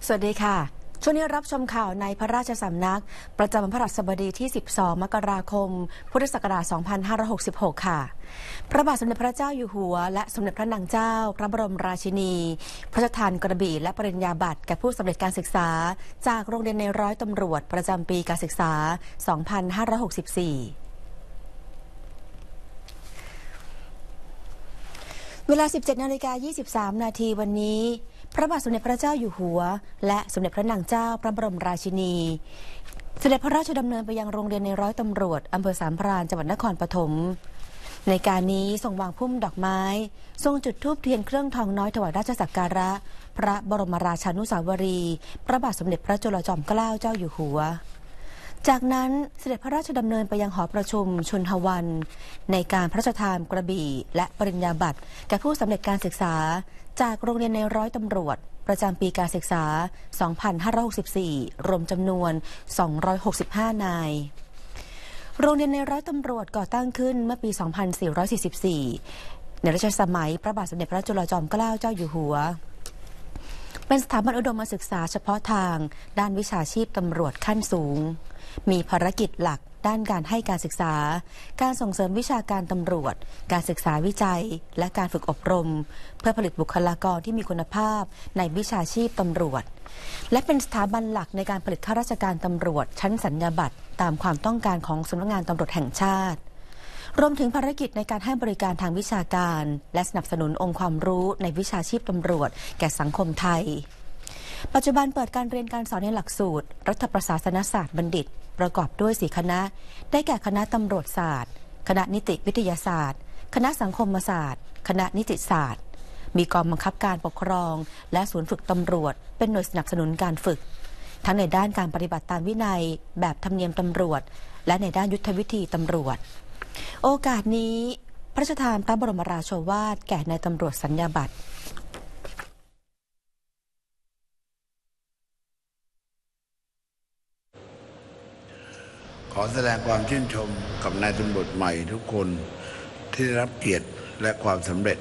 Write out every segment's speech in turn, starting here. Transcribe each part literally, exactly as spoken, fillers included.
สวัสดีค่ะช่วงนี้รับชมข่าวในพระราชสำนักประจำวันพฤหัสบดีที่สิบสองมกราคมพุทธศักราชสองพันห้าร้อยหกสิบหกค่ะพระบาทสมเด็จพระเจ้าอยู่หัวและสมเด็จพระนางเจ้าพระบรมราชินีพระราชทานกระบี่และปริญญาบัตรแก่ผู้สำเร็จการศึกษาจากโรงเรียนในร้อยตำรวจประจำปีการศึกษาสองพันห้าร้อยหกสิบสี่เวลา สิบเจ็ดนาฬิกายี่สิบสามนาทีวันนี้พระบาทสมเด็จพระเจ้าอยู่หัวและสมเด็จพระนางเจ้าพระบรมราชินีเสด็จพระราชดำเนินไปยังโรงเรียนในร้อยตำรวจอำเภอสามพรานจังหวัดนครปฐมในการนี้ทรงวางพุ่มดอกไม้ทรงจุดธูปเทียนเครื่องทองน้อยถวายราชสักการะพระบรมราชานุสาวรีย์พระบาทสมเด็จพระจุลจอมเกล้าเจ้าอยู่หัวจากนั้นเสด็จพระราชดำเนินไปยังหอประชุมชนทวันในการพระราชทานกระบี่และปริญญาบัตรแก่ผู้สำเร็จการศึกษาจากโรงเรียนในร้อยตำรวจประจำปีการศึกษาสองพันห้าร้อยหกสิบสี่รวมจำนวนสองร้อยหกสิบห้านายโรงเรียนในร้อยตำรวจก่อตั้งขึ้นเมื่อปีสองพันสี่ร้อยสี่สิบสี่ในรัชสมัยพระบาทสมเด็จพระจุลจอมเกล้าเจ้าอยู่หัวเป็นสถาบันอุดมศึกษาเฉพาะทางด้านวิชาชีพตำรวจขั้นสูงมีภารกิจหลักด้านการให้การศึกษาการส่งเสริมวิชาการตำรวจการศึกษาวิจัยและการฝึกอบรมเพื่อผลิตบุคลากรที่มีคุณภาพในวิชาชีพตำรวจและเป็นสถาบันหลักในการผลิตข้าราชการตำรวจชั้นสัญญาบัตรตามความต้องการของสำนักงานตำรวจแห่งชาติรวมถึงภารกิจในการให้บริการทางวิชาการและสนับสนุนองค์ความรู้ในวิชาชีพตำรวจแก่สังคมไทยปัจจุบันเปิดการเรียนการสอนในหลักสูตรรัฐประศาสนศาสตร์บัณฑิตประกอบด้วยสี่คณะได้แก่คณะตำรวจศาสตร์คณะนิติวิทยาศาสตร์คณะสังคมศาสตร์คณะนิติศาสตร์มีกองบังคับการปกครองและศูนย์ฝึกตำรวจเป็นหน่วยสนับสนุนการฝึกทั้งในด้านการปฏิบัติตามวินัยแบบธรรมเนียมตำรวจและในด้านยุทธวิธีตำรวจโอกาสนี้พระราชทานพระบรมราโชวาทแก่นายตำรวจสัญญาบัตรขอแสดงความชื่นชมกับนายตำรวจใหม่ทุกคนที่ได้รับเกียรติและความสำเร็จ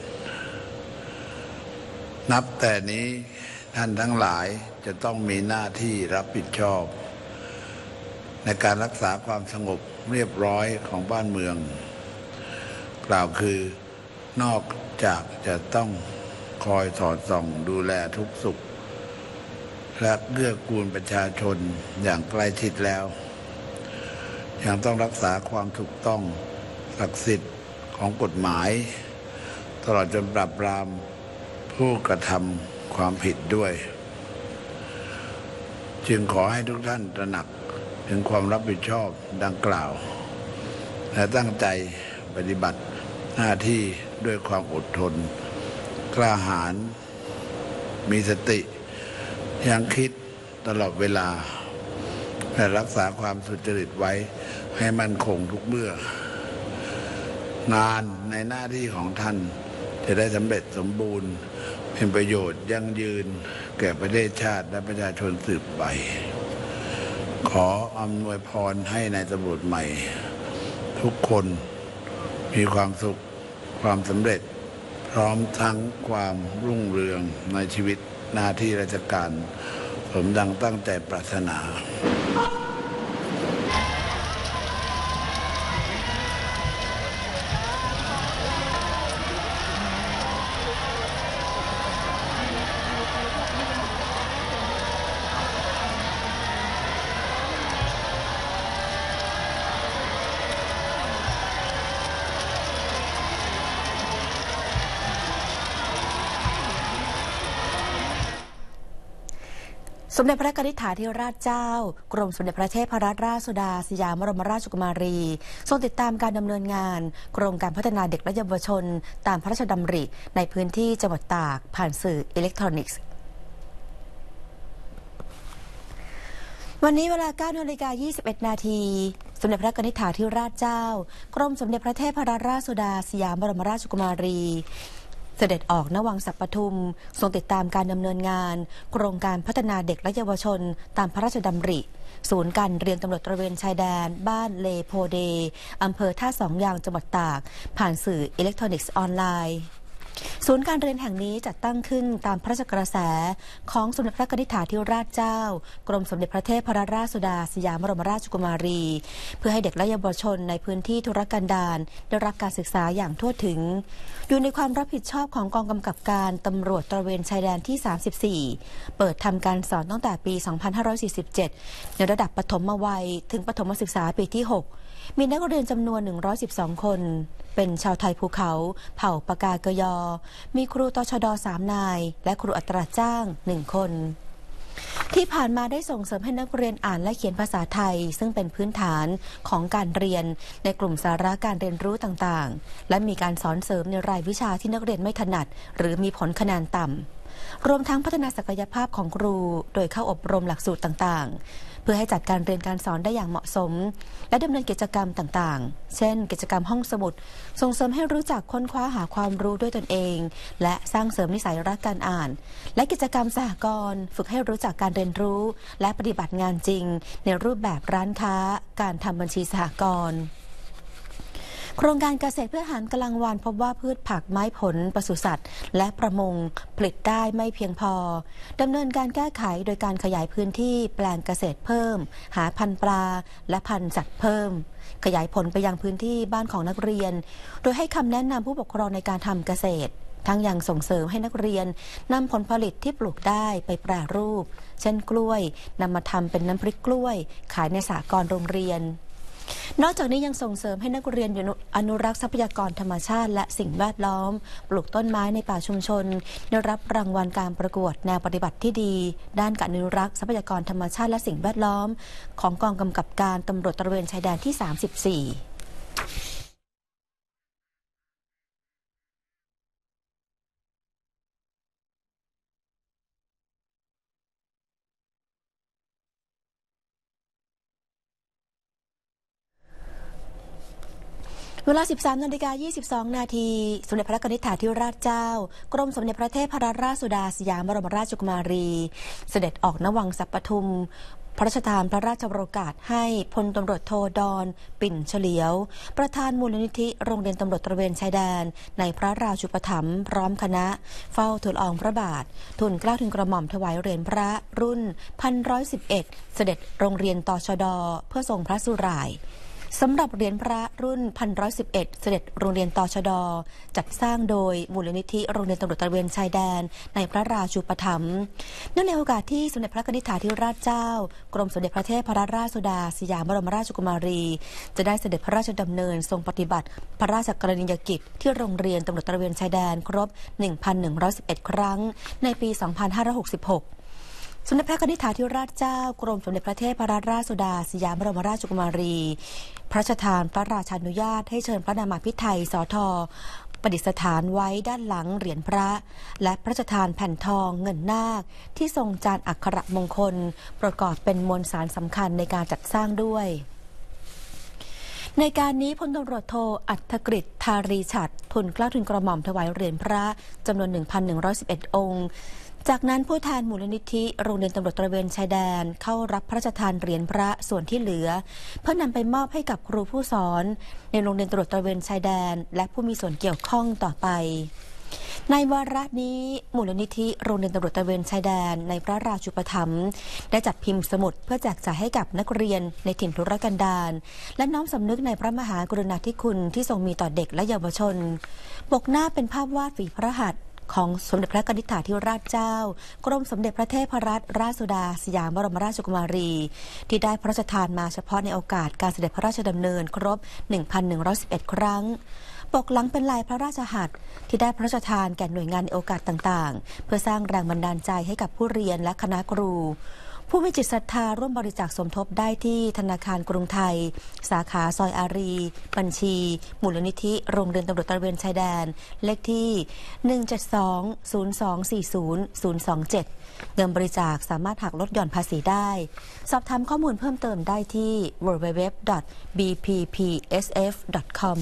นับแต่นี้ท่านทั้งหลายจะต้องมีหน้าที่รับผิดชอบในการรักษาความสงบเรียบร้อยของบ้านเมืองกล่าวคือนอกจากจะต้องคอยสอดส่องดูแลทุกสุขและเกื้อกูลประชาชนอย่างใกล้ชิดแล้วยังต้องรักษาความถูกต้องศักดิ์สิทธิ์ของกฎหมายตลอดจนปราบปรามผู้กระทำความผิดด้วยจึงขอให้ทุกท่านตระหนักถึงความรับผิดชอบดังกล่าวและตั้งใจปฏิบัติหน้าที่ด้วยความอดทนกล้าหาญมีสติยังคิดตลอดเวลาและรักษาความสุจริตไว้ให้มั่นคงทุกเมื่องานในหน้าที่ของท่านจะได้สำเร็จสมบูรณ์เป็นประโยชน์ยั่งยืนแก่ประเทศชาติและประชาชนสืบไปขออำนวยพรให้นายตำรวจใหม่ทุกคนมีความสุขความสำเร็จพร้อมทั้งความรุ่งเรืองในชีวิตหน้าที่ราชการสมดังตั้งใจปรารถนาสมเด็จพระกนิษฐาธิราชเจ้ากรมสมเด็จพระเทพรัตนราชสุดาสยามบรมราชกุมารีทรงติดตามการดำเนินงานโครงการพัฒนาเด็กและเยาวชนตามพระราชดำริในพื้นที่จังหวัดตากผ่านสื่ออิเล็กทรอนิกส์วันนี้เวลา เก้านาฬิกายี่สิบเอ็ดนาทีสมเด็จพระกนิษฐาธิราชเจ้ากรมสมเด็จพระเทพรัตนราชสุดาสยามบรมราชกุมารีเสด็จออกณวังสัปทุมทรงติดตามการดำเนินงานโครงการพัฒนาเด็กและเยาวชนตามพระราชดำริศูนย์การเรียนตำรวจตระเวนชายแดนบ้านเลโพเดอำเภอท่าสองยางจังหวัดตากผ่านสื่ออิเล็กทรอนิกส์ออนไลน์ศูนย์การเรียนแห่งนี้จัดตั้งขึ้นตามพระราชกระแสของสมเด็จพระนิธิถาธิราชเจ้ากรมสมเด็จพระเทพรัตนราชสุดาสยามบรมราชกุมารีเพื่อให้เด็กและเยาวชนในพื้นที่ทุรกันดารได้รับการศึกษาอย่างทั่วถึงอยู่ในความรับผิดชอบของกองกำกับการตำรวจตระเวนชายแดนที่สามสิบสี่เปิดทำการสอนตั้งแต่ปีสองพันห้าร้อยสี่สิบเจ็ดในระดับประถมวัยถึงประถมศึกษาปีที่หกมีนักเรียนจำนวนหนึ่งร้อยสิบสองคนเป็นชาวไทยภูเขาเผ่าปากากยอมีครูตชดสามนายและครูอัตราจ้างหนึ่งคนที่ผ่านมาได้ส่งเสริมให้นักเรียนอ่านและเขียนภาษาไทยซึ่งเป็นพื้นฐานของการเรียนในกลุ่มสาระการเรียนรู้ต่างๆและมีการสอนเสริมในรายวิชาที่นักเรียนไม่ถนัดหรือมีผลคะแนนต่ำรวมทั้งพัฒนาศักยภาพของครูโดยเข้าอบรมหลักสูตรต่างๆเพื่อให้จัดการเรียนการสอนได้อย่างเหมาะสมและดำเนินกิจกรรมต่างๆเช่นกิจกรรมห้องสมุดส่งเสริมให้รู้จักค้นคว้าหาความรู้ด้วยตนเองและสร้างเสริมนิสัยรักการอ่านและกิจกรรมสหกรณ์ฝึกให้รู้จักการเรียนรู้และปฏิบัติงานจริงในรูปแบบร้านค้าการทำบัญชีสหกรณ์โครงการเกษตรเพื่ออาหารกำลังวานพบว่าพืชผักไม้ผลปศุสัตว์และประมงผลิตได้ไม่เพียงพอดำเนินการแก้ไขโดยการขยายพื้นที่แปลงเกษตรเพิ่มหาพันธุ์ปลาและพันธุ์สัตว์เพิ่มขยายผลไปยังพื้นที่บ้านของนักเรียนโดยให้คำแนะนำผู้ปกครองในการทำเกษตรทั้งยังส่งเสริมให้นักเรียนนำผลผลิตที่ปลูกได้ไปแปรรูปเช่นกล้วยนำมาทำเป็นน้ำพริกกล้วยขายในสหกรณ์โรงเรียนนอกจากนี้ยังส่งเสริมให้นักเรียนอนุรักษ์ทรัพยากรธรรมชาติและสิ่งแวดล้อมปลูกต้นไม้ในป่าชุมชนได้รับรางวัลการประกวดแนวปฏิบัติที่ดีด้านการอนุรักษ์ทรัพยากรธรรมชาติและสิ่งแวดล้อมของกองกำกับการตำรวจตระเวนชายแดนที่สามสิบสี่เวลา สิบสามนาฬิกายี่สิบสองนาทีสมเด็จพระนิธิถาธิราชเจ้ากรมสมเด็จพระเทพรัตนราชสุดาสยามบรมราชกุมารีเสด็จออกณวังสัปปทุมพระราชทานพระราชโองการให้พลตำรวจโทดอนปิ่นเฉลียวประธานมูลนิธิโรงเรียนตำรวจตระเวนชายแดนในพระราชูปถัมภ์พร้อมคณะเฝ้าทูลอองพระบาททูลเกล้าทูลกระหม่อมถวายเหรียญพระรุ่นพันร้อยสิบเอ็ดเสด็จโรงเรียนตชดเพื่อทรงพระสุร่ายสำหรับเหรียญพระรุ่นพันร้อยสิบเอ็ดเสด็จโรงเรียนตชดจัดสร้างโดยมูลนิธิโรงเรียนตำรวจตระเวนชายแดนในพระราชูปถัมภ์เนื่องในโอกาสที่สมเด็จพระนิธิถาธิราชเจ้ากรมสมเด็จพระเทพรัตนราชสุดาสยามบรมราชกุมารีจะได้เสด็จพระราชดำเนินทรงปฏิบัติพระราชกรณียกิจที่โรงเรียนตำรวจตระเวนชายแดนครบ หนึ่งพันหนึ่งร้อยสิบเอ็ด ครั้งในปี สองพันห้าร้อยหกสิบหกสมเด็จพระนิธิถาธิราชเจ้ากรมสมเด็จพระเทพรัตนราชสุดาสยามบรมราชกุมารีพระราชทานพระราชานุญาตให้เชิญพระนามาภิไธยสทประดิษฐานไว้ด้านหลังเหรียญพระและพระราชทานแผ่นทองเงินนาคที่ทรงจานอักขระมงคลประกอบเป็นมวลสารสำคัญในการจัดสร้างด้วยในการนี้พลตำรวจโทอัธกฤษธารีฉัตรทูลเกล้าทูลกระหม่อมถวายเหรียญพระจำนวน หนึ่งพันหนึ่งร้อยสิบเอ็ด องค์จากนั้นผู้แทนมูลนิธิโรงเรียนตำรวจตระเวนชายแดนเข้ารับพระราชทานเหรียญพระส่วนที่เหลือเพื่อนำไปมอบให้กับครูผู้สอนในโรงเรียนตำรวจตระเวนชายแดนและผู้มีส่วนเกี่ยวข้องต่อไปในวาระนี้มูลนิธิโรงเรียนตำรวจตระเวนชายแดนในพระราชูปถัมภ์ได้จัดพิมพ์สมุดเพื่อแจกจ่ายให้กับนักเรียนในถิ่นทุรกันดารและน้อมสำนึกในพระมหากรุณาธิคุณที่ทรงมีต่อเด็กและเยาวชนปกหน้าเป็นภาพวาดฝีพระหัตถ์ของสมเด็จพระนิธิถาธิราชเจ้ากรมสมเด็จพระเทพรัตนราชสุดาสยามบรมราชกุมารีที่ได้พระราชทานมาเฉพาะในโอกาสการเสด็จพระราชดำเนินครบ หนึ่งพันหนึ่งร้อยสิบเอ็ด ครั้งปกหลังเป็นลายพระราชหัตถ์ที่ได้พระราชทานแก่หน่วยงานในโอกาสต่างๆเพื่อสร้างแรงบันดาลใจให้กับผู้เรียนและคณะครูผู้มีจิตศรัทธาร่วมบริจาคสมทบได้ที่ธนาคารกรุงไทยสาขาซอยอารีบัญชีมูลนิธิโรงเรียนตำรวจตระเวนชายแดนเลขที่ หนึ่ง เจ็ด สอง ศูนย์ สอง สี่ ศูนย์ ศูนย์ สอง เจ็ด เงินบริจาคสามารถหักลดหย่อนภาษีได้สอบถามข้อมูลเพิ่มเติมได้ที่ ดับเบิลยู ดับเบิลยู ดับเบิลยู ดอท บี พี พี เอส เอฟ ดอท คอม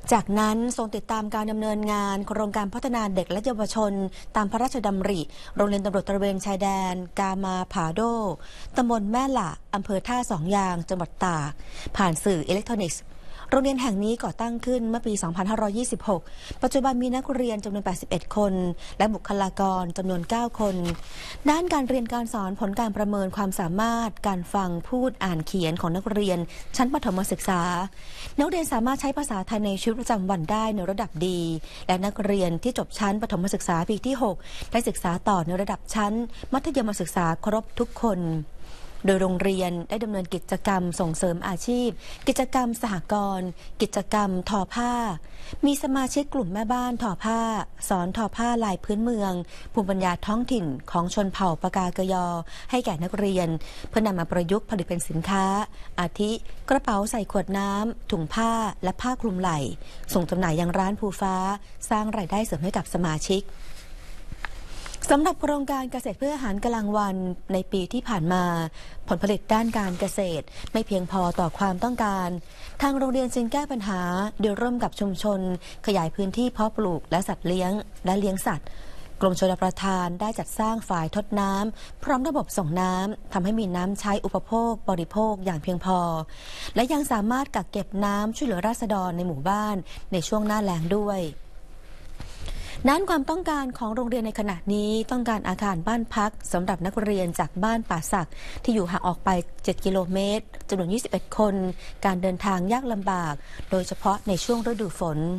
จากนั้นทรงติดตามการดำเนินงานโครงการพัฒนาเด็กและเยาวชนตามพระราชดำริโรงเรียนตำรวจตระเวนชายแดนกามาผาโดตำบลแม่หละอำเภอท่าสองยางจังหวัดตากผ่านสื่ออิเล็กทรอนิกส์โรงเรียนแห่งนี้ก่อตั้งขึ้นเมื่อปี สองพันห้าร้อยยี่สิบหก ปัจจุบันมีนักเรียนจำนวน แปดสิบเอ็ด คน และบุคลากรจำนวน เก้า คน ด้านการเรียนการสอนผลการประเมินความสามารถการฟังพูดอ่านเขียนของนักเรียนชั้นประถมศึกษา นักเรียนสามารถใช้ภาษาไทยในชีวิตประจำวันได้ในระดับดี และนักเรียนที่จบชั้นประถมศึกษาปีที่ หก ได้ศึกษาต่อในระดับชั้นมัธยมศึกษาครบทุกคนโดยโรงเรียนได้ดำเนินกิจกรรมส่งเสริมอาชีพกิจกรรมสหกรณ์กิจกรรมทอผ้ามีสมาชิกกลุ่มแม่บ้านทอผ้าสอนทอผ้าลายพื้นเมืองภูมิปัญญาท้องถิ่นของชนเผ่าปากากยอให้แก่นักเรียนเพื่อนำมาประยุกต์ผลิตเป็นสินค้าอาทิกระเป๋าใส่ขวดน้ำถุงผ้าและผ้าคลุมไหล่ส่งจำหน่ายยังร้านภูฟ้าสร้างรายได้เสริมให้กับสมาชิกสำหรับโครงการเกษตรเพื่ออาหารกลางวันในปีที่ผ่านมาผลผลิตด้านการเกษตรไม่เพียงพอต่อความต้องการทางโรงเรียนจึงแก้ปัญหาโดยร่วมกับชุมชนขยายพื้นที่เพาะปลูกและสัตว์เลี้ยงและเลี้ยงสัตว์กรมชลประทานได้จัดสร้างฝ่ายทดน้ำพร้อมระบบส่งน้ำทำให้มีน้ำใช้อุปโภคบริโภคอย่างเพียงพอและยังสามารถกักเก็บน้ำช่วยเหลือราษฎรในหมู่บ้านในช่วงหน้าแล้งด้วยด้านความต้องการของโรงเรียนในขณะนี้ต้องการอาคารบ้านพักสำหรับนักเรียนจากบ้านป่าสักที่อยู่ห่างออกไปเจ็ดกิโลเมตรจำนวนยี่สิบเอ็ดคนการเดินทางยากลำบากโดยเฉพาะในช่วงฤดูฝน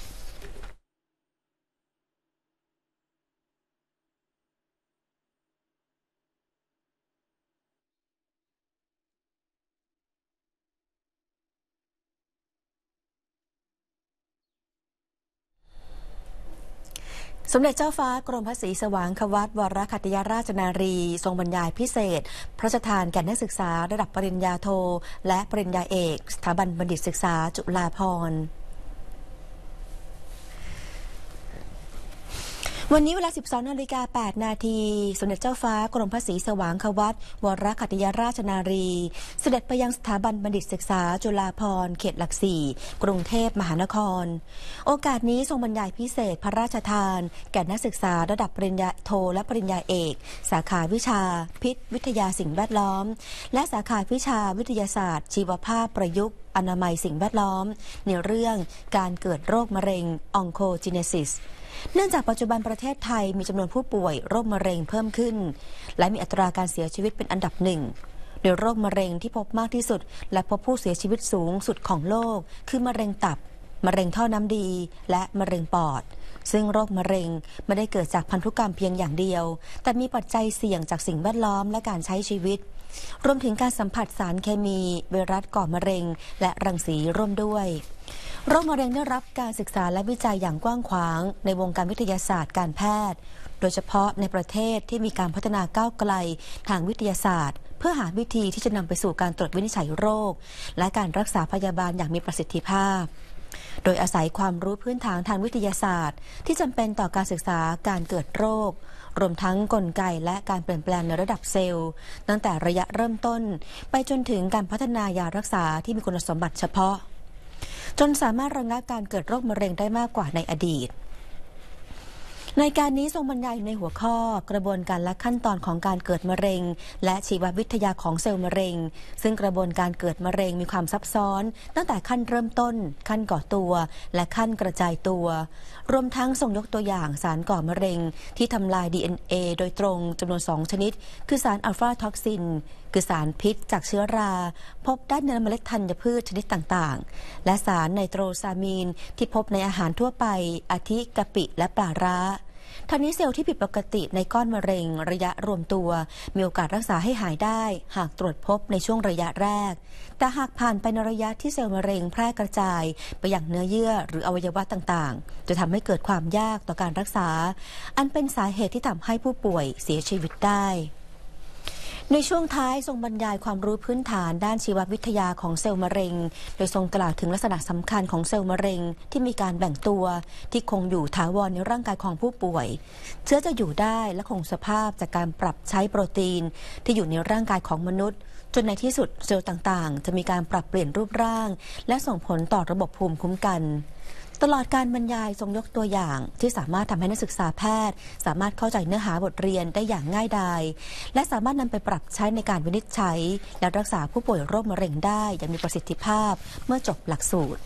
สมเด็จเจ้าฟ้ากรมพระศรีสว่างควัตวรคัตยราชนารีทรงบรรยายพิเศษพระราชทานแก่นักศึกษาระดับปริญญาโทและปริญญาเอกสถาบันบัณฑิตศึกษาจุฬาภรณ์วันนี้เวลา สิบสองนาฬิกาแปดนาทีสมเด็จเจ้าฟ้ากรมพระศรีสว่างควัตวรคัตยราชนารีเสด็จไปยังสถาบันบัณฑิตศึกษาจุฬาภรณ์เขตหลักสี่กรุงเทพมหานครโอกาสนี้ทรงบรรยายพิเศษพระราชทานแก่นักศึกษาระดับปริญญาโทและปริญญาเอกสาขาวิชาพิษวิทยาสิ่งแวดล้อมและสาขาวิชาวิทยาศาสตร์ชีวภาพประยุกต์อนามัยสิ่งแวดล้อมในเรื่องการเกิดโรคมะเร็งอองโคจีเนซิสเนื่องจากปัจจุบันประเทศไทยมีจำนวนผู้ป่วยโรคมะเร็งเพิ่มขึ้นและมีอัตราการเสียชีวิตเป็นอันดับหนึ่งโดยโรคมะเร็งที่พบมากที่สุดและพบผู้เสียชีวิตสูงสุดของโลกคือมะเร็งตับมะเร็งท่อน้ำดีและมะเร็งปอดซึ่งโรคมะเร็งไม่ได้เกิดจากพันธุกรรมเพียงอย่างเดียวแต่มีปัจจัยเสี่ยงจากสิ่งแวดล้อมและการใช้ชีวิตรวมถึงการสัมผัสสารเคมีไวรัสก่อมะเร็งและรังสีร่วมด้วยโรคมะเร็งได้รับการศึกษาและวิจัยอย่างกว้างขวางในวงการวิทยาศาสตร์การแพทย์โดยเฉพาะในประเทศที่มีการพัฒนาก้าวไกลทางวิทยาศาสตร์เพื่อหาวิธีที่จะนำไปสู่การตรวจวินิจฉัยโรคและการรักษาพยาบาลอย่างมีประสิทธิภาพโดยอาศัยความรู้พื้นฐานทางวิทยาศาสตร์ที่จำเป็นต่อการศึกษาการเกิดโรครวมทั้งกลไกและการเปลี่ยนแปลงในระดับเซลล์ตั้งแต่ระยะเริ่มต้นไปจนถึงการพัฒนายารักษาที่มีคุณสมบัติเฉพาะจนสามารถระงับการเกิดโรคมะเร็งได้มากกว่าในอดีตในการนี้ทรงบรรยายในหัวข้อกระบวนการและขั้นตอนของการเกิดมะเร็งและชีววิทยาของเซลล์มะเร็งซึ่งกระบวนการเกิดมะเร็งมีความซับซ้อนตั้งแต่ขั้นเริ่มต้นขั้นก่อตัวและขั้นกระจายตัวรวมทั้งทรงยกตัวอย่างสารก่อมะเร็งที่ทำลาย ดี เอ็น เอ โดยตรงจำนวนสองชนิดคือสารอัลฟาท็อกซินคือสารพิษจากเชื้อราพบได้ในเมล็ดธัญพืชชนิดต่างๆและสารไนโตรซามีนที่พบในอาหารทั่วไปอาทิกะปิและปลาร้าทั้งนี้เซลล์ที่ผิดปกติในก้อนมะเร็งระยะรวมตัวมีโอกาสรักษาให้หายได้หากตรวจพบในช่วงระยะแรกแต่หากผ่านไปในระยะที่เซลล์มะเร็งแพร่กระจายไปยังเนื้อเยื่อหรืออวัยวะต่างๆจะทำให้เกิดความยากต่อการรักษาอันเป็นสาเหตุที่ทำให้ผู้ป่วยเสียชีวิตได้ในช่วงท้ายทรงบรรยายความรู้พื้นฐานด้านชีววิทยาของเซลล์มะเร็งโดยทรงกล่าวถึงลักษณะสำคัญของเซลล์มะเร็งที่มีการแบ่งตัวที่คงอยู่ถาวรในร่างกายของผู้ป่วยเชื้อจะอยู่ได้และคงสภาพจากการปรับใช้โปรตีนที่อยู่ในร่างกายของมนุษย์จนในที่สุดเซลล์ต่างๆจะมีการปรับเปลี่ยนรูปร่างและส่งผลต่อระบบภูมิคุ้มกันตลอดการบรรยายทรงยกตัวอย่างที่สามารถทำให้นักศึกษาแพทย์สามารถเข้าใจเนื้อหาบทเรียนได้อย่างง่ายดายและสามารถนำไปปรับใช้ในการวินิจฉัยและรักษาผู้ป่วยโรคมะเร็งได้อย่างมีประสิทธิภาพเมื่อจบหลักสูตร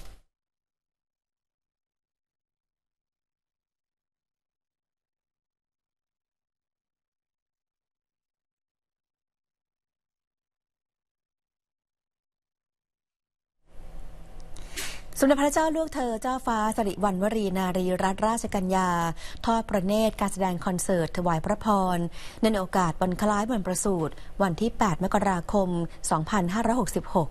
สมเด็จพระเจ้าลูกเธอเจ้าฟ้าสิริวัณวรีนารีรัตนราชกัญญาทอดพระเนตรการแสดงคอนเสิร์ตถวายพระพรในโอกาสวันคล้ายวันประสูติวันที่ แปด มกราคม สองพันห้าร้อยหกสิบหก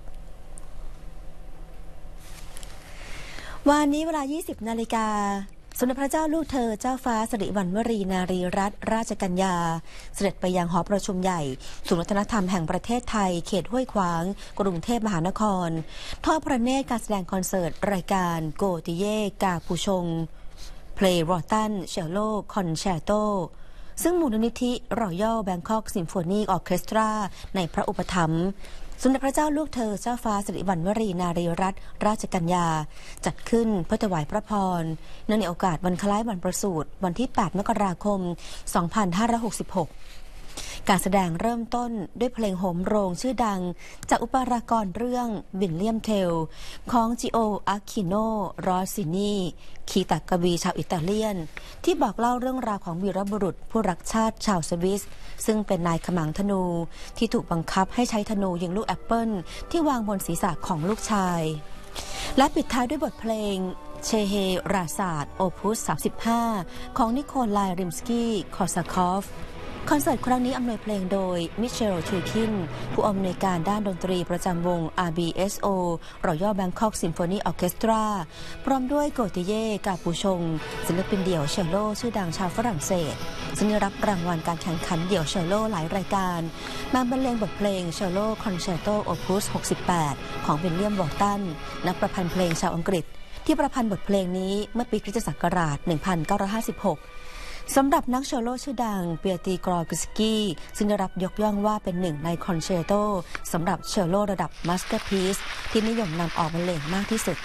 วันนี้เวลา ยี่สิบ นาฬิกาสมเด็จพระเจ้าลูกเธอเจ้าฟ้าสิริวัณวรีนารีรัตนราชกัญญาเสด็จไปยังหอประชุมใหญ่ศูนย์วัฒนธรรมแห่งประเทศไทยเขตห้วยขวางกรุงเทพมหานครทอดพระเนตรการแสดงคอนเสิร์ตรายการโกติเย่กาปูชงเพลย์รอตันเชลโลคอนแชร์โตซึ่งมูลนิธิรอยัลแบงคอกซิมโฟนีออร์เคสตราในพระอุปถัมภ์สมเด็จพระเจ้าลูกเธอเจ้าฟ้าสิริวัณวรีนารีรัตนราชกัญญาจัดขึ้นเพื่อถวายพระพรเนื่องในโอกาสวันคล้ายวันประสูติวันที่ แปด มกราคม สองพันห้าร้อยหกสิบหกการแสดงเริ่มต้นด้วยเพลงโหมโรงชื่อดังจากอุปรากรเรื่องวิลเลียมเทลของจิโออาคิโนรอสซินีคีตกวีชาวอิตาเลียนที่บอกเล่าเรื่องราวของวีรบุรุษผู้รักชาติชาวสวิสซึ่งเป็นนายขมังธนูที่ถูกบังคับให้ใช้ธนูยิงลูกแอปเปิลที่วางบนศีรษะของลูกชายและปิดท้ายด้วยบทเพลงเชเฮราศาสตร์โอพุส สามสิบห้า ของนิโคลายริมสกี้คอร์ซาคอฟคอนเสิร์ตครั้งนี้อำนวยเพลงโดยมิเชลชูคินผู้อำนวยการด้านดนตรีประจำวง อาร์ บี เอส โอ Royal Bangkok Symphony Orchestra พร้อมด้วยโกติเย่กาปูชงศิลปินเดี่ยวเชลโลชื่อดังชาวฝรั่งเศสซึ่งได้รับรางวัลการแข่งขันเดี่ยวเชลโลหลายรายการมาบรรเลงบทเพลงเชลโลคอนแชร์โตโอพุส หกสิบแปด ของวิลเลียมวอลตันนักประพันธ์เพลงชาวอังกฤษที่ประพันธ์บทเพลงนี้เมื่อปีคริสตศักราช หนึ่งพันเก้าร้อยห้าสิบหกสำหรับนักเชลโลชื่อดังเปียตีกรอกุสกี้ซึ่งได้รับยกย่องว่าเป็นหนึ่งในคอนแชร์โตสำหรับเชลโลระดับมาสเตอร์พีซที่นิยมนำออกบรรเลงมากที่สุด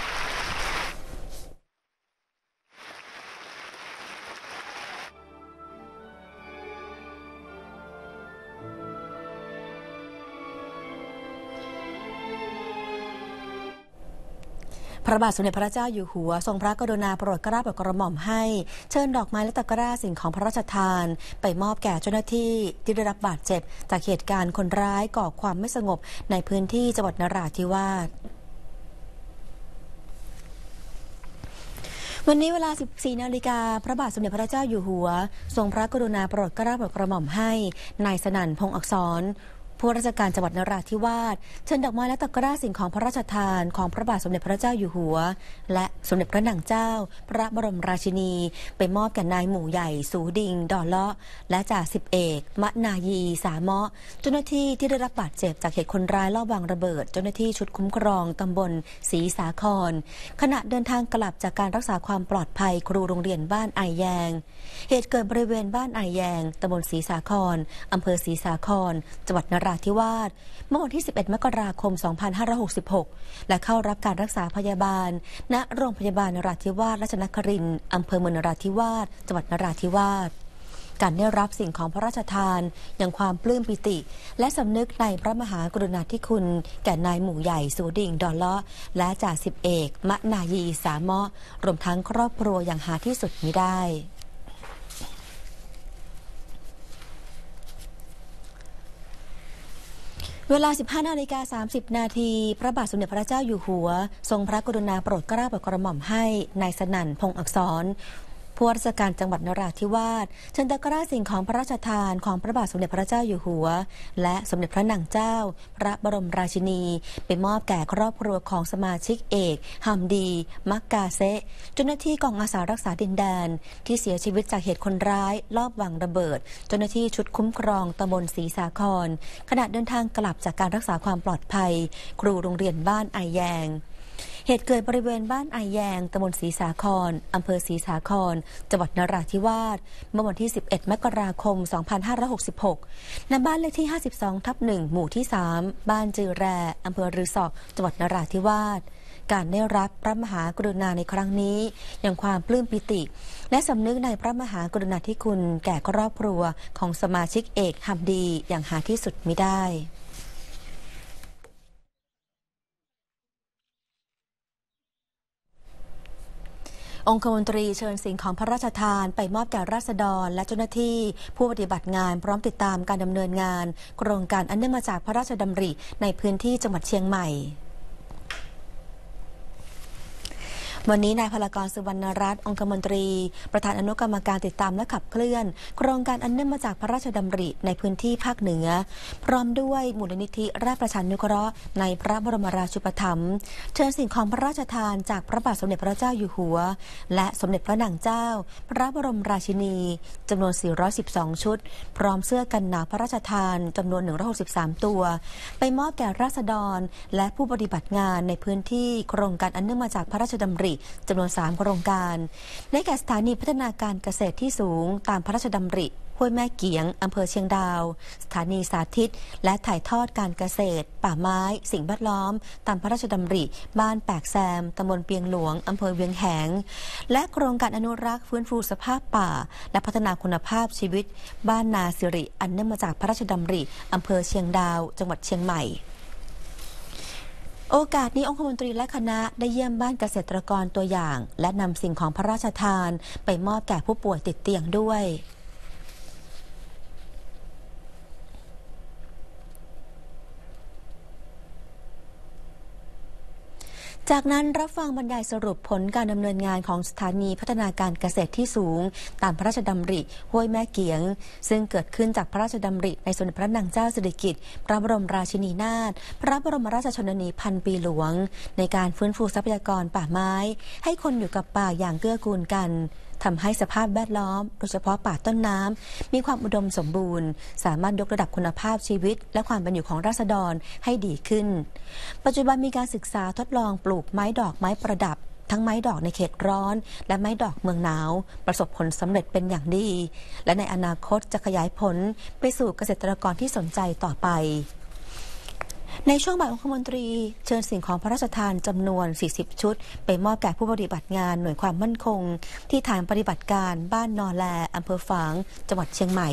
พระบาทสมเด็จพระเจ้าอยู่หัวทรงพระกรุณาโปรดเกล้าโปรดกระหม่อมให้เชิญดอกไม้และตะกร้าสิ่งของพระราชทานไปมอบแก่เจ้าหน้าที่ที่ได้รับบาดเจ็บจากเหตุการณ์คนร้ายก่อความไม่สงบในพื้นที่จังหวัดนราธิวาสวันนี้เวลา สิบสี่ นาฬิกาพระบาทสมเด็จพระเจ้าอยู่หัวทรงพระกรุณาโปรดเกล้าโปรดกระหม่อมให้นายสนั่นพงษ์อักษรผู้ราชการจังหวัดนราธิวาสเชิญดอกไม้และตะกร้าสิ่งของพระราชทานของพระบาทสมเด็จพระเจ้าอยู่หัวและสมเด็จพระนางเจ้าพระบรมราชินีไปมอบแก่นายหมู่ใหญ่สูดิงดอเลาะและจ่าสิบเอกมะนายีสาเมาะเจ้าหน้าที่ที่ได้รับบาดเจ็บจากเหตุคนร้ายลอบวางระเบิดเจ้าหน้าที่ชุดคุ้มครองตำบลศรีสาครขณะเดินทางกลับจากการรักษาความปลอดภัยครูโรงเรียนบ้านไอแยงเหตุเกิดบริเวณบ้านไอแยงตำบลศรีสาครอำเภอศรีสาครจังหวัดนราธิวาสเมื่อวันที่ สิบเอ็ด มกราคม สองพันห้าร้อยหกสิบหก และเข้ารับการรักษาพยาบาลณโรงพยาบาลนราธิวาสราชนครินทร์อำเภอเมืองนราธิวาสจังหวัดนราธิวาสการได้รับสิ่งของพระราชทานอย่างความปลื้มปิติและสำนึกในพระมหากรุณาธิคุณแก่นายหมู่ใหญ่สูดิ่งดอเลาะและจ่าสิบเอกมะนายีสาเมาะรวมทั้งครอบครัวอย่างหาที่สุดมิได้เวลา สิบห้า นาฬิกา สามสิบ นาทีพระบาทสมเด็จพระเจ้าอยู่หัวทรงพระกรุณาโปรดเกล้าโปรดกระหม่อมให้นายสนั่นพงษ์อักษรผู้ว่าราชการจังหวัดนราธิวาสเชิญตะกร้าสิ่งของพระราชทานของพระบาทสมเด็จพระเจ้าอยู่หัวและสมเด็จพระนางเจ้าพระบรมราชินีไปมอบแก่ครอบครัวของสมาชิกเอกฮัมดีมักกาเซะเจ้าหน้าที่กองอาสารักษาดินแดนที่เสียชีวิตจากเหตุคนร้ายลอบวางระเบิดเจ้าหน้าที่ชุดคุ้มครองตำบลศรีสาครขณะเดินทางกลับจากการรักษาความปลอดภัยครูโรงเรียนบ้านไอแยงเหตุเกิดบริเวณบ้านไอแยงตำบลศรีสาครอำเภอศรีสาครจังหวัดนราธิวาสเมื่อวันที่ สิบเอ็ด มกราคม สองพันห้าร้อยหกสิบหก ณ บ้านเลขที่ ห้าสิบสอง ทับ หนึ่ง หมู่ที่ สาม บ้านจือแรอำเภอรือสอจังหวัดนราธิวาสการได้รับพระมหากรุณาในครั้งนี้ยังความปลื้มปิติและสำนึกในพระมหากรุณาธิคุณแก่ครอบครัวของสมาชิกเอกฮัมดีอย่างหาที่สุดมิได้องคมนตรีเชิญสิ่งของพระราชทานไปมอบแก่ราษฎรและเจ้าหน้าที่ผู้ปฏิบัติงานพร้อมติดตามการดำเนินงานโครงการอันเนื่องมาจากพระราชดำริในพื้นที่จังหวัดเชียงใหม่วันนี้นายพลากรสุวรรณรัตน์องคมนตรีประธานอนุกรรมการติดตามและขับเคลื่อนโครงการอันเนื่องมาจากพระราชดำริในพื้นที่ภาคเหนือพร้อมด้วยมูลนิธิราชประชานุเคราะห์ในพระบรมราชูปถัมภ์เชิญสิ่งของพระราชทานจากพระบาทสมเด็จพระเจ้าอยู่หัวและสมเด็จพระนางเจ้าพระบรมราชินีจำนวนสี่ร้อยสิบสองชุดพร้อมเสื้อกันหนาวพระราชทานจำนวนหนึ่งร้อยหกสิบสามตัวไปมอบแก่ราษฎรและผู้ปฏิบัติงานในพื้นที่โครงการอันเนื่องมาจากพระราชดำริจำนวนสามโครงการได้แก่สถานีพัฒนาการเกษตรที่สูงตามพระราชดำริห้วยแม่เกียงอำเภอเชียงดาวสถานีสาธิตและถ่ายทอดการเกษตรป่าไม้สิ่งแวดล้อมตามพระราชดำริบ้านแปกแซมตำบลเปียงหลวงอำเภอเวียงแหงและโครงการอนุรักษ์ฟื้นฟูสภาพป่าและพัฒนาคุณภาพชีวิตบ้านนาสิริอันเนื่องมาจากพระราชดำริอำเภอเชียงดาวจังหวัดเชียงใหม่โอกาสนี้องคมนตรีและคณะได้เยี่ยมบ้านเกษตรกรตัวอย่างและนำสิ่งของพระราชทานไปมอบแก่ผู้ป่วยติดเตียงด้วยจากนั้นรับฟังบรรยายสรุปผลการดำเนินงานของสถานีพัฒนาการเกษตรที่สูงตามพระราชดำริห้วยแม่เกียงซึ่งเกิดขึ้นจากพระราชดำริในสมเด็จพระนางเจ้าสิริกิติ์พระบรมราชินีนาถพระบรมราชชนนีพันปีหลวงในการฟื้นฟูทรัพยากรป่าไม้ให้คนอยู่กับป่าอย่างเกื้อกูลกันทำให้สภาพแวดล้อมโดยเฉพาะป่าต้นน้ำมีความอุดมสมบูรณ์สามารถยกระดับคุณภาพชีวิตและความเป็นอยู่ของราษฎรให้ดีขึ้นปัจจุบันมีการศึกษาทดลองปลูกไม้ดอกไม้ประดับทั้งไม้ดอกในเขตร้อนและไม้ดอกเมืองหนาวประสบผลสำเร็จเป็นอย่างดีและในอนาคตจะขยายผลไปสู่เกษตรกรที่สนใจต่อไปในช่วงบ่ายองคมนตรีเชิญสิ่งของพระราชทานจำนวนสี่สิบชุดไปมอบแก่ผู้ปฏิบัติงานหน่วยความมั่นคงที่ฐานปฏิบัติการบ้านนอแลอำเภอฝางจังหวัดเชียงใหม่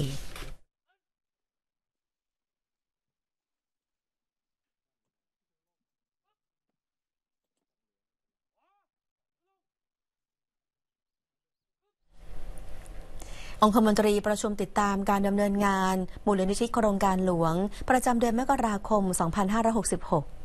องคมนตรีประชุมติดตามการดำเนินงานมูลนิธิโครงการหลวงประจำเดือนมกราคมสองพันห้าร้อยหกสิบหก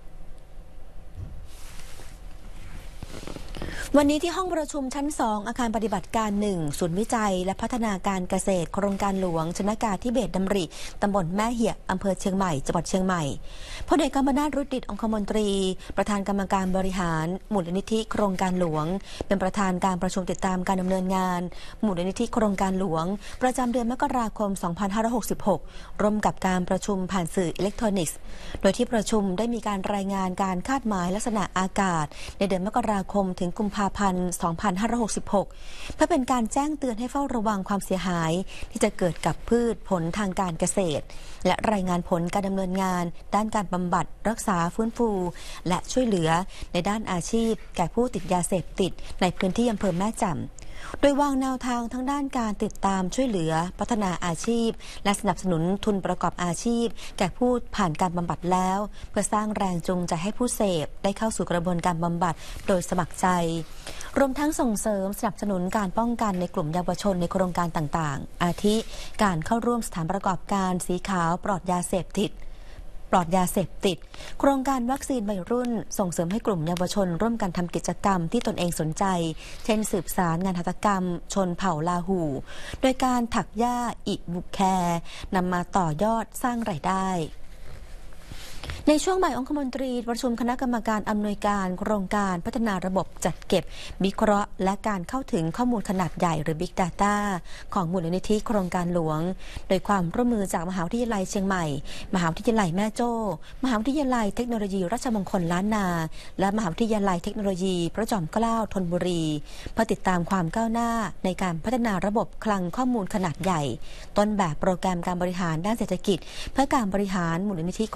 วันนี้ที่ห้องประชุมชั้นสองอาคารปฏิบัติการหนึ่งศูนย์วิจัยและพัฒนาการเกษตรโครงการหลวงชนกาธิเบศรดำริตำบลแม่เหี่ยอำเภอเชียงใหม่จังหวัดเชียงใหม่พลเอกกำมนาถ รุจิต องคมนตรีประธานกรรมการบริหารมูลนิธิโครงการหลวงเป็นประธานการประชุมติดตามการดำเนินงานมูลนิธิโครงการหลวงประจำเดือนมกราคมสองพันห้าร้อยหกสิบหกร่วมกับการประชุมผ่านสื่ออิเล็กทรอนิกส์โดยที่ประชุมได้มีการรายงานการคาดหมายลักษณะอากาศในเดือนมกราคมถึงกุมภาพันธ์สองพันห้าร้อยหกสิบหกเพื่อเป็นการแจ้งเตือนให้เฝ้าระวังความเสียหายที่จะเกิดกับพืชผลทางการเกษตรและรายงานผลการดำเนินงานด้านการบำบัดรักษาฟื้นฟูและช่วยเหลือในด้านอาชีพแก่ผู้ติดยาเสพติดในพื้นที่อำเภอแม่แจ่มโดยวางแนวทางทั้งด้านการติดตามช่วยเหลือพัฒนาอาชีพและสนับสนุนทุนประกอบอาชีพแก่ผู้ผ่านการบำบัดแล้วเพื่อสร้างแรงจูงใจให้ผู้เสพได้เข้าสู่กระบวนการบำบัดโดยสมัครใจรวมทั้งส่งเสริมสนับสนุนการป้องกันในกลุ่มเยาวชนในโครงการต่างๆอาทิการเข้าร่วมสถานประกอบการสีขาวปลอดยาเสพติดปลอดยาเสพติดโครงการวัคซีนวัยรุ่นส่งเสริมให้กลุ่มเยาวชนร่วมกันทำกิจกรรมที่ตนเองสนใจเช่นสืบสารงานหัตถกรรมชนเผ่าลาหูโดยการถักหญ้าอิบุกแคร์นำมาต่อยอดสร้างรายได้ในช่วงบ่ายองคมนตรีประชุมคณะกรรมการอำนวยการโครงการพัฒนาระบบจัดเก็บวิเคราะห์และการเข้าถึงข้อมูลขนาดใหญ่หรือ Big Data ของมูลนิธิโครงการหลวงโดยความร่วมมือจากมหาวิทยาลัยเชียงใหม่มหาวิทยาลัยแม่โจ้มหาวิทยาลัยเทคโนโลยีราชมงคลล้านนาและมหาวิทยาลัยเทคโนโลยีพระจอมเกล้าธนบุรีเพื่อติดตามความก้าวหน้าในการพัฒนาระบบคลังข้อมูลขนาดใหญ่ต้นแบบโปรแกรมการบริหารด้านเศรษฐกิจเพื่อการบริหารมูลนิธิโครงการหล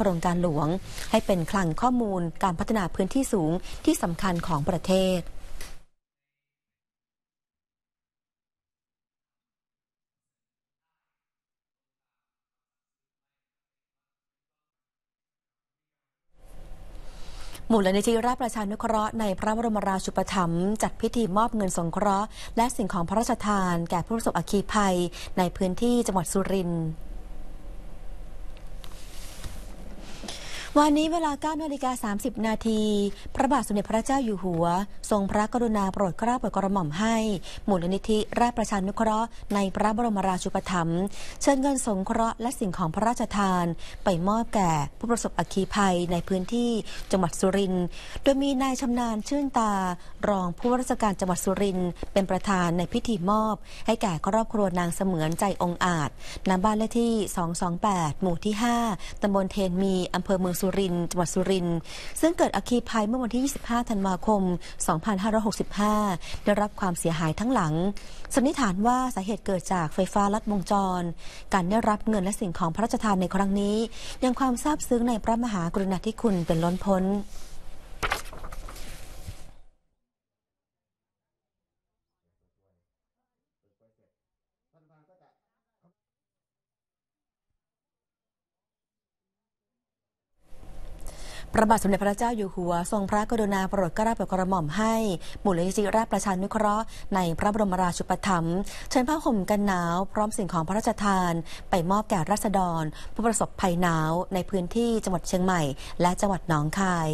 ลวงให้เป็นคลังข้อมูลการพัฒนาพื้นที่สูงที่สำคัญของประเทศมูลนิธิราชประชานุเคราะห์ในพระบรมราชูปถัมภ์จัดพิธีมอบเงินสงเคราะห์และสิ่งของพระราชทานแก่ผู้ประสบอัคคีภัยในพื้นที่จังหวัดสุรินทร์วันนี้เวลา เก้านาฬิกาสามสิบ นาทีพระบาทสมเด็จพระเจ้าอยู่หัวทรงพระกรุณาโปรดเกล้าโปรดกระหม่อมให้มูลนิธิราชประชานุเคราะห์ในพระบรมราชูปถัมภ์เชิญเงินสงเคราะห์และสิ่งของพระราชทานไปมอบแก่ผู้ประสบอัคคีภัยในพื้นที่จังหวัดสุรินทร์โดยมีนายชำนาญชื่นตารองผู้ว่าราชการจังหวัดสุรินทร์เป็นประธานในพิธีมอบให้แก่ครอบครัวนางเสมือนใจองอาจณบ้านเลขที่สองสองแปดหมู่ที่ห้าตำบลเทนมีอำเภอเมืองสุรินทร์จังหวัดสุรินทร์ซึ่งเกิดอัคคีภัยเมื่อวันที่ยี่สิบห้าธันวาคมสองพันห้าร้อยหกสิบห้าได้รับความเสียหายทั้งหลังสันนิษฐานว่าสาเหตุเกิดจากไฟฟ้าลัดวงจรการได้รับเงินและสิ่งของพระราชทานในครั้งนี้ยังความซาบซึ้งในพระมหากรุณาธิคุณเป็นล้นพ้นพระบาทสมเด็จพระเจ้าอยู่หัวทรงพระกรุณาโปรดเกล้าโปรดกระหม่อมให้มูลนิธิราชประชานุเคราะห์ในพระบรมราชูปถัมภ์เชิญผ้าห่มกันหนาวพร้อมสิ่งของพระราชทานไปมอบแก่ราษฎรผู้ประสบภัยหนาวในพื้นที่จังหวัดเชียงใหม่และจังหวัดหนองคาย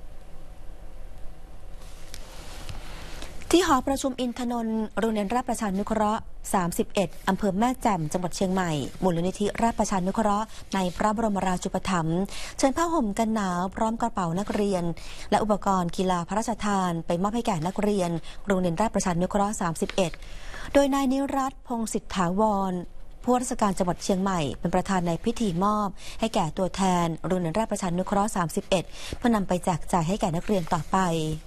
ที่หอประชุมอินทนนท์โรงเรียนราชประชานุเคราะห์สามสิบเอ็ดอำเภอแม่แจ่มจังหวัดเชียงใหม่มูลนิธิราชประชานุเคราะห์ในพระบรมราชูปถัมภ์เชิญผ้าห่มกันหนาวพร้อมกระเป๋านักเรียนและอุปกรณ์กีฬาพระราชทานไปมอบให้แก่นักเรียนโรงเรียนราชประชานุเคราะห์สามสิบเอ็ดโดยนายนิรัตน์พงศ์สิทธาวรผู้ว่าราชการจังหวัดเชียงใหม่เป็นประธานในพิธีมอบให้แก่ตัวแทนโรงเรียนราชประชานุเคราะห์สามสิบเอ็ดเพื่อนำไปแจกจ่ายให้แก่นักเรียนต่อไป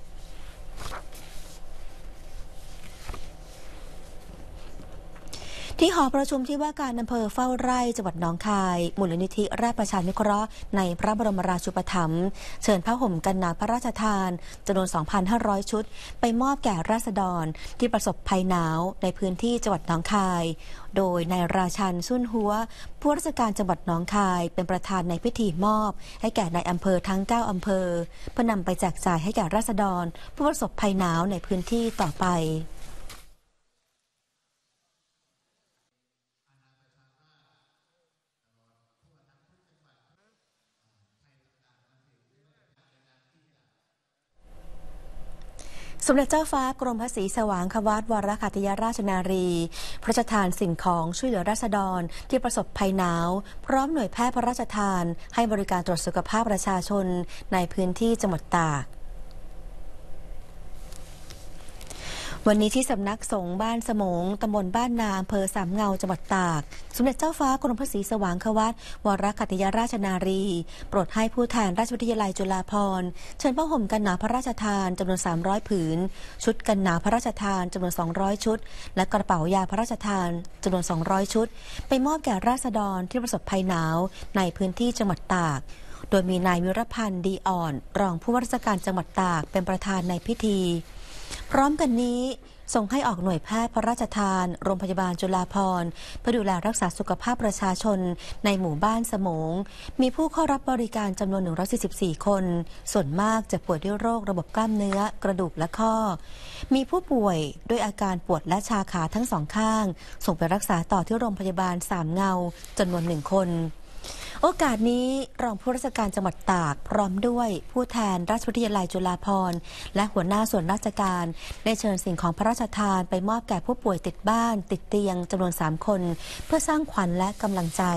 ที่หอประชุมที่ว่าการอำเภอเฝ้าไร่จังหวัดหนองคายมูลนิธิราชประชานุเคราะห์ในพระบรมราชูปถัมภ์เชิญผ้าห่มกันหนาวพระราชทานจำนวน สองพันห้าร้อย ชุดไปมอบแก่ราษฎรที่ประสบภัยหนาวในพื้นที่จังหวัดหนองคายโดยนายราชันสุนหัวผู้ราชการจังหวัดหนองคายเป็นประธานในพิธีมอบให้แก่นายอำเภอทั้งเก้าอำเภอเพื่อนำไปแจกจ่ายให้แก่ราษฎรผู้ประสบภัยหนาวในพื้นที่ต่อไปสมเด็จเจ้าฟ้ากรมพระศรีสว่างควัตวรคัตยราชนารีพระราชทานสิ่งของช่วยเหลือราษฎรที่ประสบภัยหนาวพร้อมหน่วยแพทย์พระราชทานให้บริการตรวจสุขภาพประชาชนในพื้นที่จังหวัดตากวันนี้ที่สำนักสงฆ์บ้านสมงตำบลบ้านนาอำเภอสามเงาจังหวัดตากสมเด็จเจ้าฟ้ากรมพระศรีสว่างควัตวรคัตยราชนารีโปรดให้ผู้แทนราชวิทยาลัยจุฬาภรณ์เชิญผ้าห่มกันหนาวพระราชทานจำนวนสามร้อยผืนชุดกันหนาวพระราชทานจำนวนสองร้อยชุดและกระเป๋ายาพระราชทานจำนวนสองร้อยชุดไปมอบแก่ราษฎรที่ประสบภัยหนาวในพื้นที่จังหวัดตากโดยมีนายวิรพันธ์ดีอ่อนรองผู้ว่าราชการจังหวัดตากเป็นประธานในพิธีพร้อมกันนี้ส่งให้ออกหน่วยแพทย์พระราชทานโรงพยาบาลจุฬาภรณ์เพื่อดูแลรักษาสุขภาพประชาชนในหมู่บ้านสมงมีผู้เข้ารับบริการจำนวนหนึ่งร้อยสี่สิบสี่คนส่วนมากจะป่วยด้วยโรคระบบกล้ามเนื้อกระดูกและข้อมีผู้ป่วยด้วยอาการปวดและชาขาทั้งสองข้างส่งไปรักษาต่อที่โรงพยาบาลสามเงาจำนวนหนึ่งคนโอกาสนี้รองผู้ราชการจังหวัดตากพร้อมด้วยผู้แทนราชวิทยาลัยจุฬาภรณ์และหัวหน้าส่วนราชการได้เชิญสิ่งของพระราชทานไปมอบแก่ผู้ป่วยติดบ้านติดเตียงจำนวนสามคนเพื่อสร้างขวัญและกำลังใจ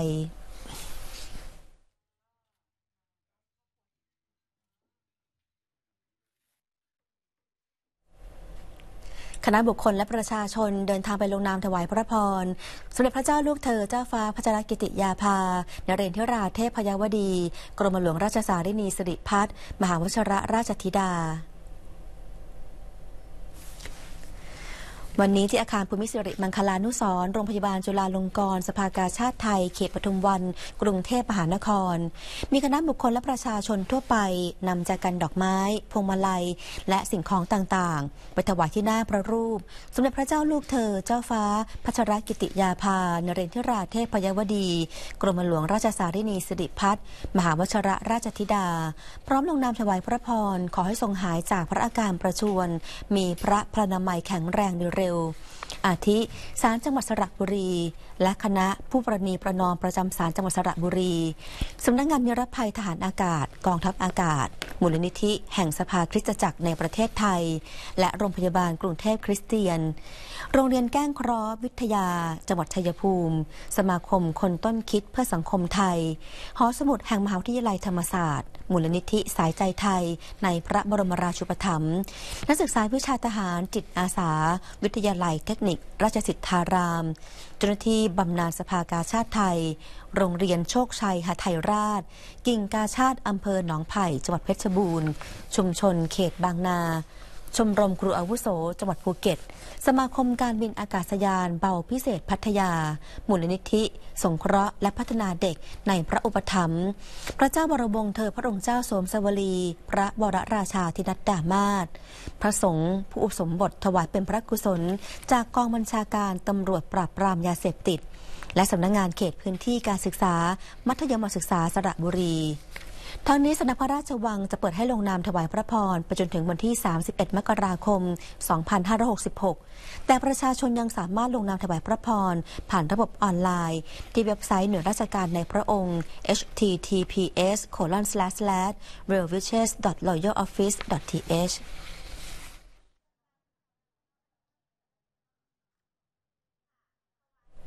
คณะบุคคลและประชาชนเดินทางไปลงนามถวายพระพรสมเด็จพระเจ้าลูกเธอเจ้าฟ้าพัชรกิติยาภานเรนทิราเทพยวดีกรมหลวงราชสารินีสิริพัฒน์มหาวชิรราชธิดาวันนี้ที่อาคารภูมิสิริมังคลานุสรณ์โรงพยาบาลจุฬาลงกรณ์สภากาชาดไทยเขตปทุมวันกรุงเทพมหานครมีคณะบุคคลและประชาชนทั่วไปนำแจกันดอกไม้พวงมาลัยและสิ่งของต่างๆไปถวายที่หน้าพระรูปสมเด็จพระเจ้าลูกเธอเจ้าฟ้าพัชรกิติยาภานเรนทิราเทพยวดีกรมหลวงราชสารินีสิริพัฒน์มหาวชิรราชธิดาพร้อมลงนามถวายพระพรขอให้ทรงหายจากพระอาการประชวรมีพระพลานามัยแข็งแรงเร็วอาทิศาลจังหวัดสระบุรีและคณะผู้ประนีประนอมประจำศาลจังหวัดสระบุรีสำนักงานนิรภัยทหารอากาศกองทัพอากาศมูลนิธิแห่งสภาคริสตจักรในประเทศไทยและโรงพยาบาลกรุงเทพคริสเตียนโรงเรียนแก้งเคราะห์วิทยาจังหวัดชัยภูมิสมาคมคนต้นคิดเพื่อสังคมไทยหอสมุดแห่งมหาวิทยาลัยธรรมศาสตร์มูลนิธิสายใจไทยในพระบรมราชูปถัมภ์นักศึกษาวิชาทหารจิตอาสาวิทยาลัยเทคนิคราชสิทธารามเจ้าหน้าที่บำนาญสภากาชาดไทยโรงเรียนโชคชัยหทัยราชกิ่งกาชาดอำเภอหนองไผ่จังหวัดเพชรบูรณ์ชุมชนเขตบางนาชมรมครูอาวุโสจังหวัดภูเก็ตสมาคมการบินอากาศยานเบาพิเศษพัทยามูลนิธิสงเคราะห์และพัฒนาเด็กในพระอุปถัมภ์พระเจ้าวรวงศ์เธอพระองค์เจ้าสมสวลีพระวรราชาธินัดดามาศพระสงฆ์ผู้อุปสมบทถวายเป็นพระกุศลจากกองบัญชาการตำรวจปราบปรามยาเสพติดและสำนักงานเขตพื้นที่การศึกษามัธยมศึกษาสระบุรีทั้งนี้สำนักพระราชวังจะเปิดให้ลงนามถวายพระพรไปจนถึงวันที่สามสิบเอ็ดมกราคมสองพันห้าร้อยหกสิบหกแต่ประชาชนยังสามารถลงนามถวายพระพรผ่านระบบออนไลน์ที่เว็บไซต์หน่วยราชการในพระองค์ เอช ที ที พี เอส โคลอน สแลช สแลช เรลวิชเชส ดอท รอยัล ออฟฟิศ ดอท ที เอช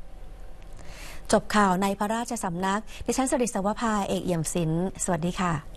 จบข่าวในพระราชสำนักดิฉันสริศวภาเอกเอี่ยมศิลป์สวัสดีค่ะ